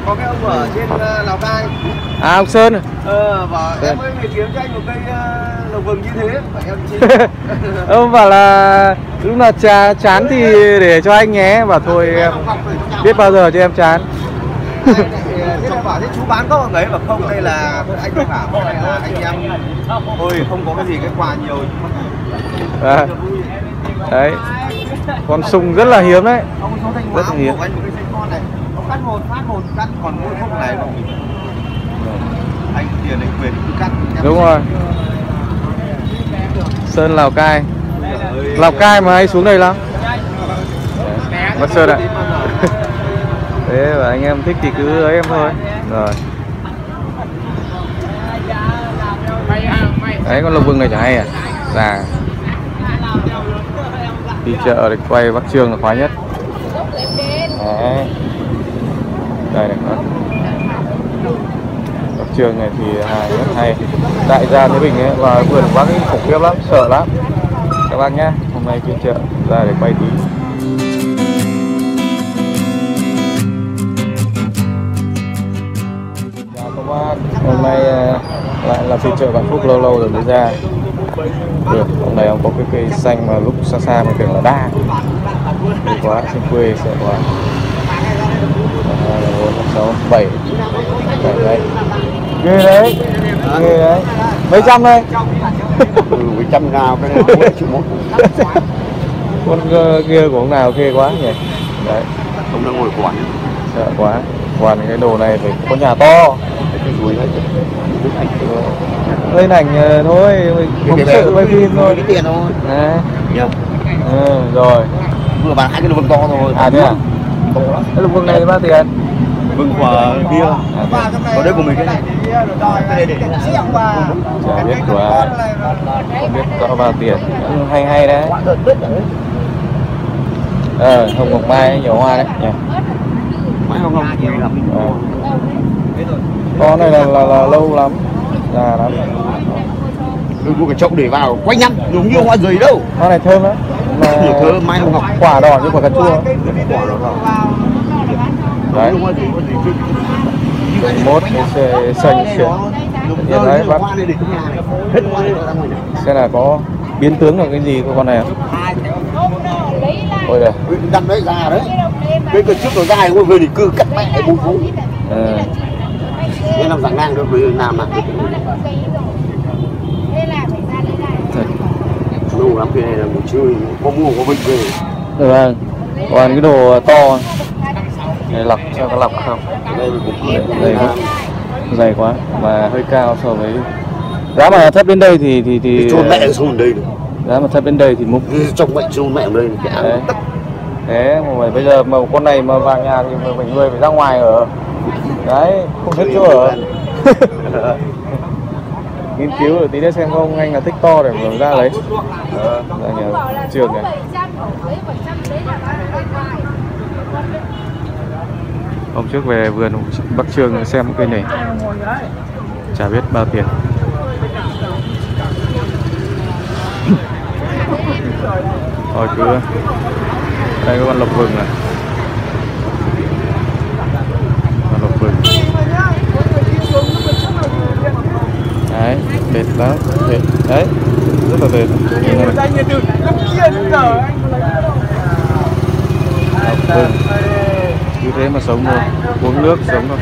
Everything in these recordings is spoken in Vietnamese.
có cái ông ở trên Lào Cai. À, ông Sơn. Bảo em ơi phải kiếm cho anh một cây lộc vừng như thế. Vậy em chỉ. Ông bảo là lúc nào chán thì để cho anh nhé. Bảo thôi em biết bao giờ cho em chán. Thế là bảo thế chú bán có một ấy mà không, đây là anh không bảo, đây là anh em thôi không có cái gì cái quà nhiều. Đấy, con sung rất là hiếm đấy. Ông xuống Thanh Hóa ông hiếm. Anh một cái con này, ông cắt một cắt còn mỗi khúc này không. Anh tiền anh quyền cứ cắt. Đúng rồi. Sơn Lào Cai. Lào Cai mà hay xuống đây lắm. Mất Sơn ạ. Thế và anh em thích thì cứ ấy em thôi. Rồi. Đấy, con lộc vừng này chả hay à? Già. Đi chợ để quay Bắc Chương là khoái nhất. Đấy. Đây này con. Bắc Chương này thì hàng rất hay. Đại gia Thái Bình ấy, và vườn của bác ấy khủng khiếp lắm, sợ lắm. Các bác nhé, hôm nay phiên chợ ra để quay tí. Hôm nay lại là phiên chợ Vạn Phúc, lâu rồi mới ra. Được, hôm nay ông có cái cây xanh mà lúc xa xa mình tưởng là đa. Vui quá, xinh quê, sợ quá. 2, 4, 6, 7 đấy. Ghê đấy, ghê đấy. Mấy trăm đây? Mấy trăm nào cái này chịu một. Con kia của ông nào ghê quá nhỉ? Đấy. Không đang ngồi quản. Sợ quá. Còn cái đồ này phải có nhà to. Lên ảnh thôi, không sợ quay phim thôi. Cái tiền thôi. Rồi. Vừa bán 2 cái lộc vừng to rồi. À thế à? Cái lộc vừng này bao tiền? Vừng của bia. Còn đây của mình cái này. Chả biết của không biết rõ bao tiền. Hay đấy. Hồng Ngọc Mai nhiều hoa đấy nhỉ. Mai hồng nhiều lắm. Con này là lâu lắm, già lắm. Đừng mua cái chậu để vào quanh năm, đúng như hoa giấy đâu. Hoa này thơm lắm. Nhiều thơm, mai hồng ngọc. Quả đỏ như quả cà chua. Quả đỏ. Đấy. Mốt cái xanh xịn. Hiện đấy bác. Xem là có biến tướng là cái gì của con này không? Ôi đây. Đâm đấy già đấy. Cái trước nó dài ngồi về thì cứ cắt mẹ bù phú. Nên làm dạng ngang được với làm được. Đủ lắm, cái này là một chơi có mua có bình về. Vâng. Còn cái đồ to này lọc cho có lọc không? Đây là đây dày quá mà hơi cao so với giá mà thấp đến đây thì chôn mẹ xuống đây được. Giá mà thấp đến đây thì múc trong mẹ chôn mẹ ở đây cái thế mà bây giờ mà con này mà vào nhà thì mình người phải ra ngoài ở đấy, không hết chỗ ở. Nghiên cứu rồi tí nữa xem không anh là thích to để mà ra lấy ra nhà trường này. Hôm trước về vườn Bắc Chương xem cây này chả biết bao tiền. Thôi cứ đây có con lộc vừng này, con lộc vừng đấy, đẹp lắm, đẹp đấy, rất là đẹp. Lộc vừng cứ thế mà sống thôi, uống nước sống thôi.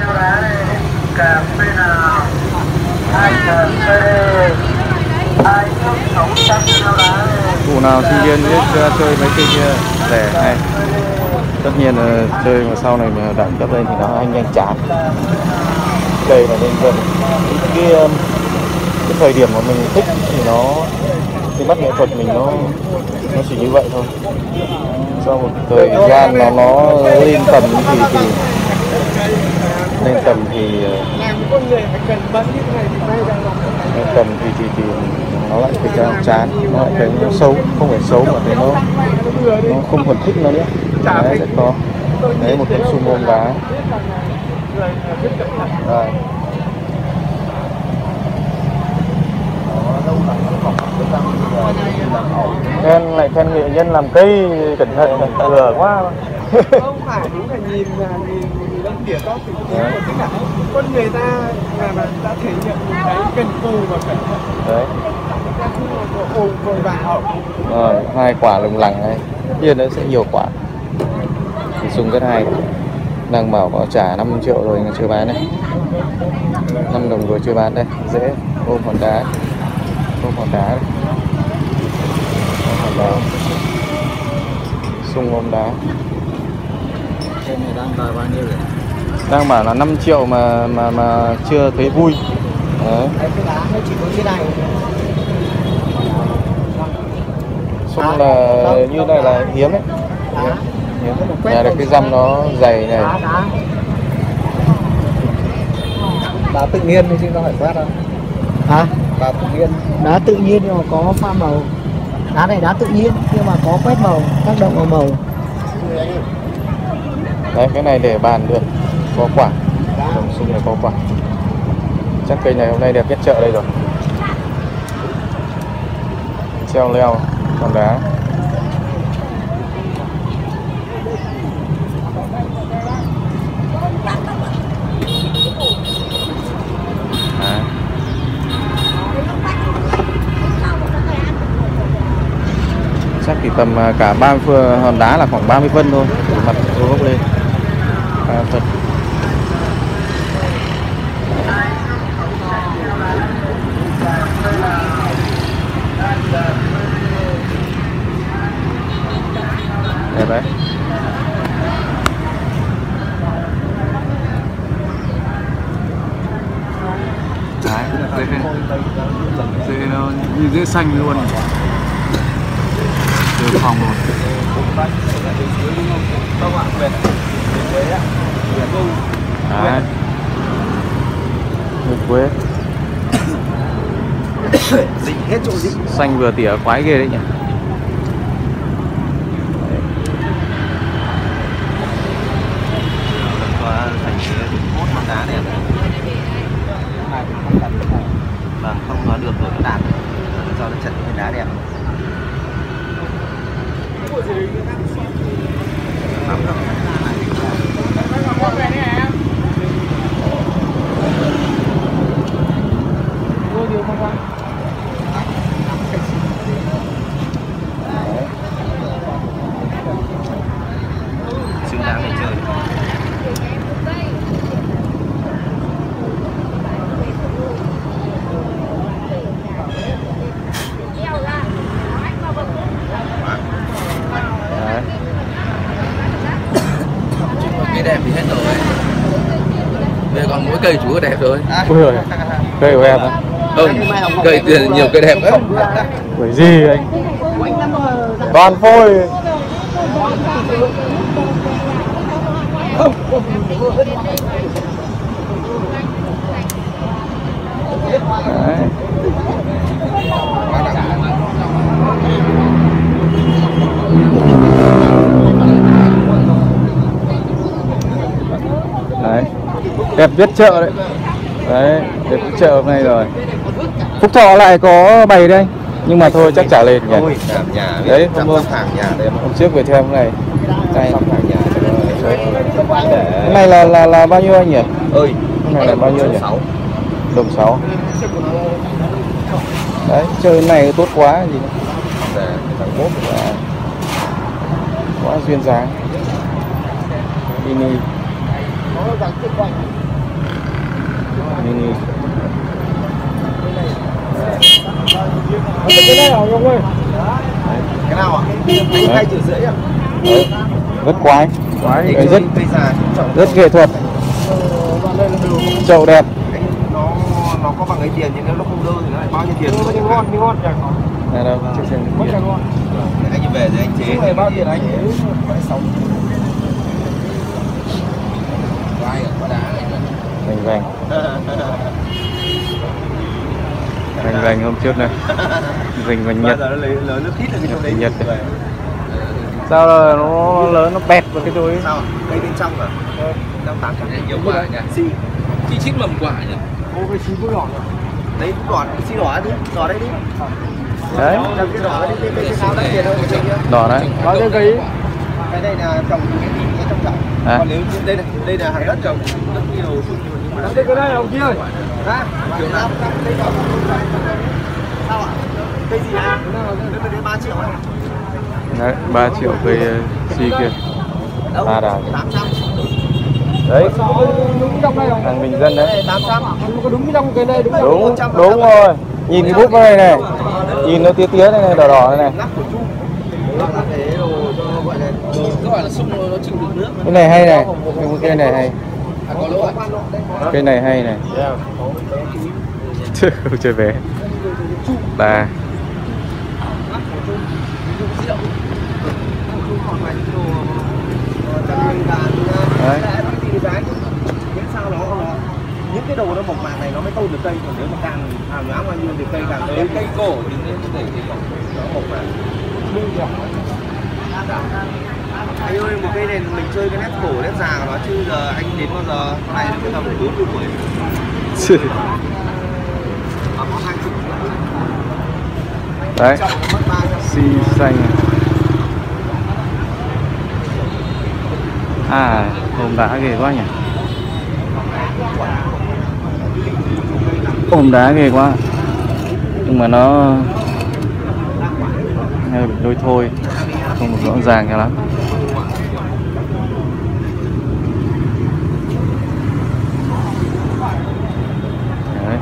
Cụ nào sinh viên biết chơi mấy cây kia rẻ hay. Tất nhiên là chơi mà sau này mà đẳng cấp lên thì nó nhanh chán. Cây này lên dần cái thời điểm mà mình thích thì nó cái mắt nghệ thuật mình nó chỉ như vậy thôi. Sau một thời gian nó lên tầm thì lên tầm thì nó lại thấy chán, nó lại thấy nó xấu, không phải xấu mà thấy nó không còn thích nó nữa. Đấy, sẽ có đấy một con sumo đá. Đây. Khen nghệ nhân làm cây cẩn thận lừa quá. Không phải, đúng là nhìn tỉa to thì tất cả con người ta là đã thể hiện một cái cần cù và cẩn thận. Đấy. Ta không có ồn vội vàng hậu. Rồi, 2 quả lủng lẳng này. Nhiên nó sẽ nhiều quả. Thì sung rất hay. Đang bảo có trả 5 triệu rồi mà chưa bán này. 5 đồng rồi chưa bán đây. Dễ ôm hòn đá. Ôm hòn đá đây. Ôm hòn đá. Sung ôm đá. Trên này đang đòi bao nhiêu vậy? Đang bảo là 5 triệu mà chưa thấy vui. Đấy. Cái đá nó chỉ có thế này. Sung là như này là hiếm đấy. Hiếm. Nhà được cái răm nó dày này. Đá tự nhiên chứ không phải quét đâu. Hả? Đá tự nhiên. Đá tự nhiên nhưng mà có pha màu. Đá này đá tự nhiên nhưng mà có quét màu, tác động vào màu. Đấy, cái này để bàn được. Có quả. Đồng sung này có quả. Chắc cây này hôm nay đẹp nhất chợ đây rồi. Treo leo con đá. Chắc thì tầm cả 30 hòn đá là khoảng 30 phân thôi, từ mặt số gốc lên 30 phân. Đẹp đấy. Dê nó như dê xanh luôn. Từ phòng rồi. Đấy. Nguyệt quế. Dính hết chỗ dính. Xanh vừa tỉa khoái ghê đấy nhỉ. Thành hốt hòn đá này. Vâng, không nói được rồi nó đạt. Do nó chật cái đá đẹp. Xứng đáng để chơi. Cây đẹp thì hết rồi. Bây giờ còn mỗi cây chú có đẹp rồi. Ui giời, cây của em á? Không, cây nhiều cây đẹp lắm. Bởi gì anh? Toàn phôi. Đấy. Đấy. Đẹp nhất chợ đấy. Đấy, đẹp nhất chợ hôm nay rồi. Phúc Thọ lại có bày đây, nhưng mà thôi chắc trả lên nhỉ. Đấy, hôm trước về theo hôm này. Đây. Cái này là bao nhiêu anh nhỉ? Ơi, cái này là bao nhiêu nhỉ? Đồng 6. Đấy, chơi cái này tốt quá gì nữa. Quá duyên dáng. Mini. Mini. Cái này hả ông ơi? Cái nào ạ? Anh 2,5 triệu ạ. Đấy, rất quái. Đấy, rất nghệ thuật. Chậu đẹp. Nó có bằng ấy tiền nhưng nếu nó không đơ thì nó lại bao nhiêu tiền? Đi ngon chẳng có. Này đâu, chiếc xe Mất chẳng ngon. Anh về rồi anh chế. Này bao tiền anh? Phải 6. Vành vành. Vành vành hôm trước này. Vành vành Nhật. Nó lớn nó khít ở cái chỗ đấy. Nhật. Sao là nó lớn nó bẹt vào cái đuôi? Sao? Cây bên trong à? Trong 800 nhiều quả nhỉ? Chỉ chít mầm quả nhỉ? Ô cái xí bút đỏ rồi. Đấy đỏ, xí đỏ đi, đỏ đây đi. Đấy. Cái đỏ đấy, cái sao đắt tiền hơn cái kia. Đỏ đấy. Bao nhiêu cây? Cái này là trồng cái gì trong trồng? À. Còn nếu đây là hàng đất trồng rất nhiều cái đây ông kia ơi. Kiểu nào sao ạ? Cây gì ạ? Đây 3 triệu ạ. Đấy, 3 triệu cây si kia. Ba đào. 800. Đấy. Đúng trong đây không? Hàng bình dân đấy. 800. Có đúng trong cái này đúng không? Đúng rồi. Nhìn cái bút này này. Nhìn nó tía tía này, đỏ đỏ này. Gọi là sung nó chịu được nước. Cái này hay này. Cái này hay. Cái này hay này. Không chơi vé. Ba. Đấy. Những cái đồ nó mộc mạc này nó mới tôn được cây, còn nếu mà càng hào nhoáng bao nhiêu thì cây càng lớn. Cây cổ thì nên có thể cây cổ nó mộc mạc. Anh ơi, một cây này mình chơi cái nét cổ nét già của nó, chứ giờ anh đến bao giờ này cái tầm 40 tuổi. Đấy, si xanh. À, ôm đá ghê quá nhỉ. Ôm đá ghê quá. Nhưng mà nó hơi bị đôi thôi, không được rõ ràng cho lắm. Đấy.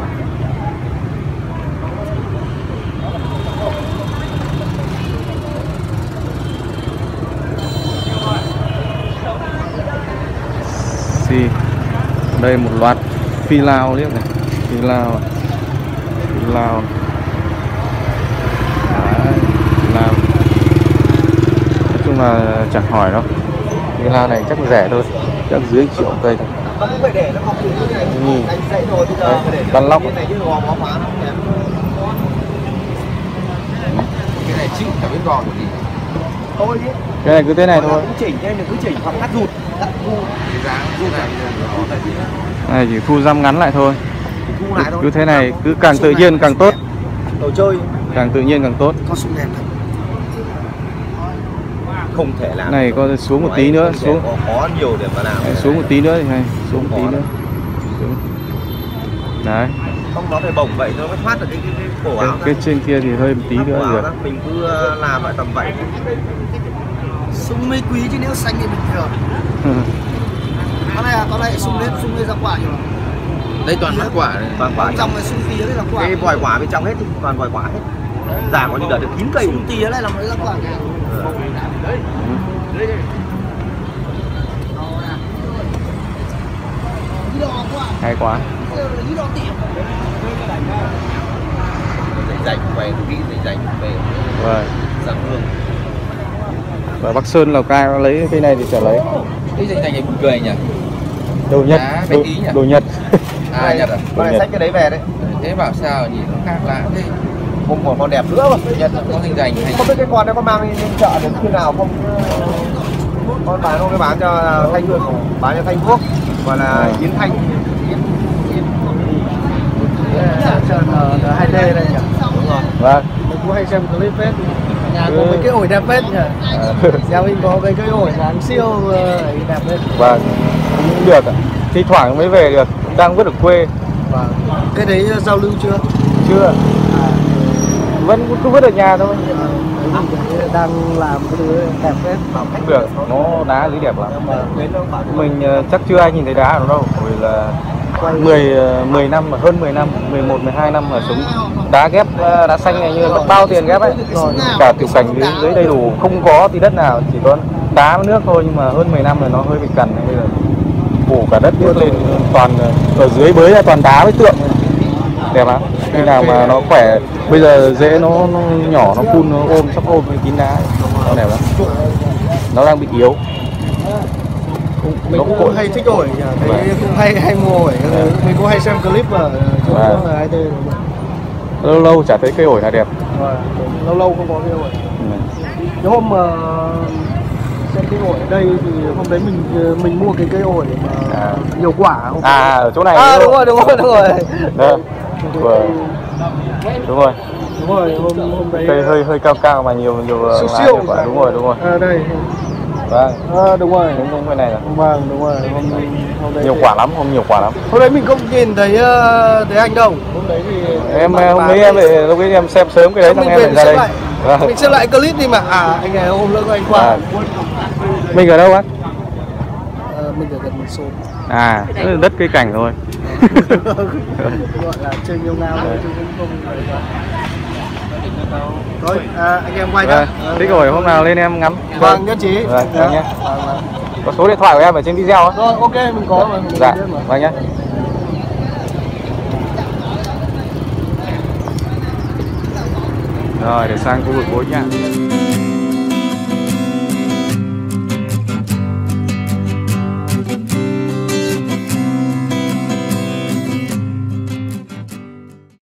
Si. Đây một loạt phi lao liếc này, phi lao. Đấy, lao. Nói chung là chẳng hỏi đâu. Phi lao này chắc rẻ thôi, chắc dưới 1 triệu cây thôi. Nó cũng phải để nó học từ cái này. Anh dạy rồi bây giờ phải để Lăn lóc. cái này chứ gò bó phá nó kém. Cái này chịu cả bên gò của gì. Thôi chứ. Cái này cứ thế này thôi. Cũng chỉnh, em đừng cứ chỉnh hoặc cắt rụt. Cắt thu. Cái dáng rụt này này chỉ thu răm ngắn lại thôi. thu lại thôi. Cứ thế này, cứ càng tự nhiên càng tốt. Đồ chơi. Càng tự nhiên càng tốt. Có súng đèn thật. Không thể làm. Này có xuống một tí nữa, xuống. Có nhiều để mà làm. Đấy, xuống một tí nữa thì hay, xuống một tí nữa. Xuống. Đấy. Không, nó phải bổng vậy nó mới thoát được cái cổ áo. Cái trên kia thì hơi một tí nữa rồi. Mình cứ làm lại tầm vậy. Súng mới quý chứ nếu xanh thì bình thường. Con này súng lên ra quả rồi. Đây toàn mặt quả này. Toàn quả. Trong cái súng tía đấy là quả. Cái vòi quả bên trong hết thì toàn vòi quả hết. Già có như đợt được 9 cây. Súng tía này là mới ra quả kìa. Hay quá. Dành về kỹ để dành về. Vâng. Giang Hương. Và Bắc Sơn Lào Cai nó lấy cây này thì chả lấy. Cái dành này buồn cười nhỉ. Đồ Nhật. Đồ Nhật. À, Nhật à? Con này xách cái đấy về đấy. Thế bảo sao nhìn nó khác lạ thế. Không còn con đẹp nữa mà. Nhật có hình dành hay không biết cái con đấy có mang đi lên chợ đến khi nào không. Con bán không, cái bán cho Thanh Hương, bán cho Thanh Quốc và là Yến Thanh. Sơn 2D đây nhỉ? Đúng rồi. Vâng. Mình cũng hay xem clip phết. Nhà có mấy cái ổi đẹp phết nhỉ? Nhà mình có mấy cái ổi dáng siêu đẹp phết. Vâng. Cũng được ạ. Thi thoảng mới về được, đang vứt ở quê. Vâng. Cái đấy giao lưu chưa? Chưa. Vẫn cứ vứt ở nhà thôi. Đang làm cái thứ đẹp phết. Không được, nó đá dưới đẹp lắm. Mình chắc chưa ai nhìn thấy đá ở nó đâu, bởi vì là 10 năm, hơn 10 năm, 11, 12 năm mà sống đá ghép, đá xanh này như mất bao tiền ghép ấy. Cả tiểu cảnh dưới đầy đủ, không có tí đất nào, chỉ có đá với nước thôi, nhưng mà hơn 10 năm rồi nó hơi bị cằn. Bây giờ phủ cả đất bước lên toàn ở dưới bới là toàn đá với tượng, đẹp lắm. Khi nào mà nó khỏe, bây giờ rễ nó nhỏ, nó phun, nó ôm, sắp ôm với kín đá, nó đẹp lắm. Nó đang bị yếu. Mình cũng hay thích ổi, thấy cũng hay mua ổi. Mình cũng hay xem clip ở chỗ là IT. Lâu lâu chả thấy cây ổi nào đẹp. Lâu lâu không có cây ổi. Cái hôm mà xem cây ổi ở đây thì hôm đấy mình mua cái cây ổi mà nhiều quả không? À, ở chỗ này. À, đúng rồi. Đó. Đúng rồi. Đúng rồi, hôm đấy cây hơi cao mà nhiều siêu quả. Đúng rồi. À đây. Vâng. Đúng rồi. Đúng không cái này là. Vâng, đúng rồi. Hôm đấy Nhiều quả lắm, không nhiều quả lắm. Hôm đấy mình không nhìn thấy anh đâu. Hôm đấy thì Em hôm nay lúc ấy em xem sớm cái đấy xong em lại ra đây. Vâng. Mình xem lại clip đi mà. Anh này hôm nữa anh qua. Mình ở đâu á? Mình ở gần Xôn. Đất cây cảnh thôi. Gọi là chơi nhiều ngao thôi chứ không phải quá. Thôi, anh em quay nhá. Thích rồi, hôm nào lên em ngắm. Vâng, nhất trí. Vâng, nhé. Có số điện thoại của em ở trên video á. Rồi, ok, mình có mà. Dạ, vâng nhé. Rồi, để sang khu vực cuối nha.